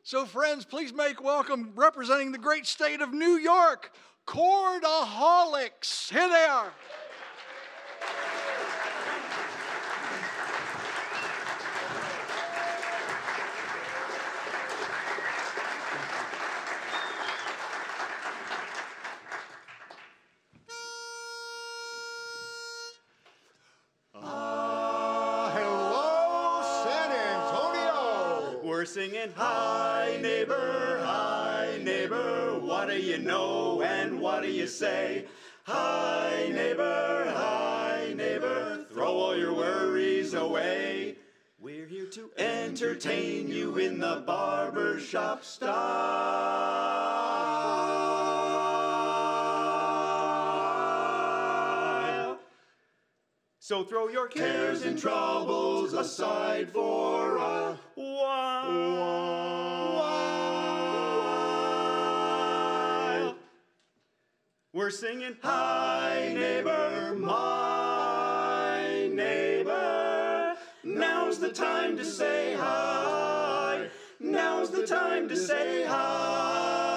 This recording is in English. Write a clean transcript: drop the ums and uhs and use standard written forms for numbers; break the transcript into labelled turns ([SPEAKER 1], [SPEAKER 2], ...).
[SPEAKER 1] So friends, please make welcome, representing the great state of New York, CHORDAHOLICS. Here they are.
[SPEAKER 2] We're singing, hi neighbor, what do you know and what do you say? Hi neighbor, throw all your worries away. We're here to entertain you in the barbershop style. So throw your cares and troubles aside for a while. We're singing, hi neighbor, my neighbor. Now's the time to say hi. Now's the time to say hi.